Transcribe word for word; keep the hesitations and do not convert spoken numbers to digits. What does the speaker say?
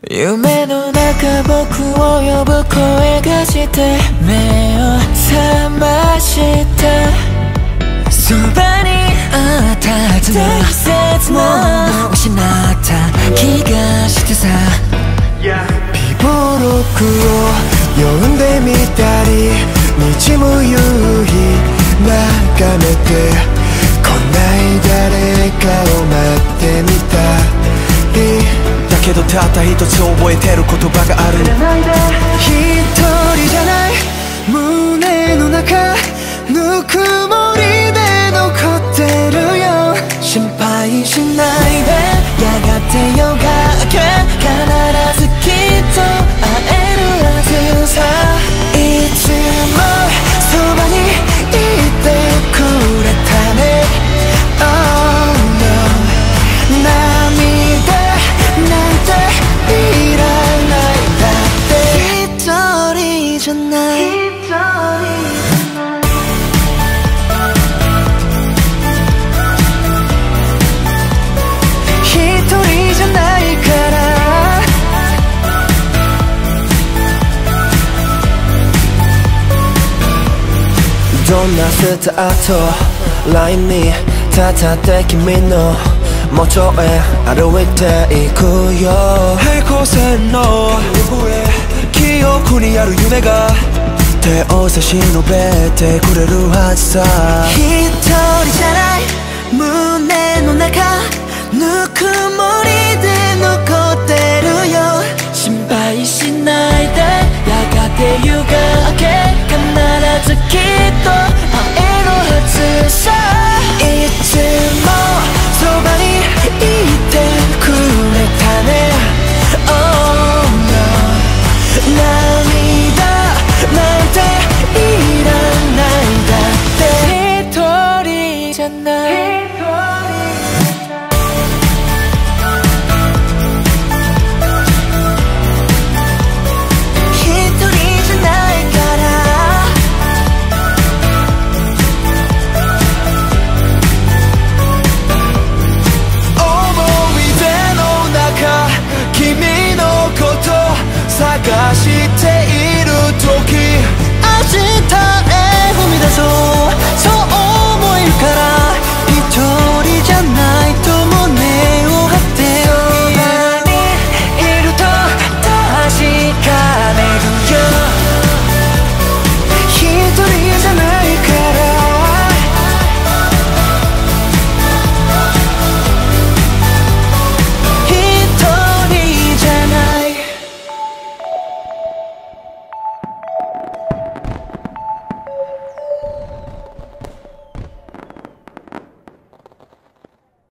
夢の中僕を呼ぶ声がして目を覚ましたそばにあったはずの季節ももう失った気がしてさ美貌録を読んでみたり日も夕日眺めて来ない誰かを待ってみたりだけどたった一つ覚えてる言葉がある一人じゃない胸の中ぬくもりで残ってるよ心配しないでやがて夜が明け必ずきっと会えるはずさいつもそばにいてくれたね Oh no 涙なんていらないだって一人じゃないどんなスタートラインに立って君の元へ歩いていくよ平行線の記憶にある夢が手を差し伸べてくれるはずさ一人じゃない胸の中ぬくもりで残ってるよ心配しないでやがて夜が明け必ずきっと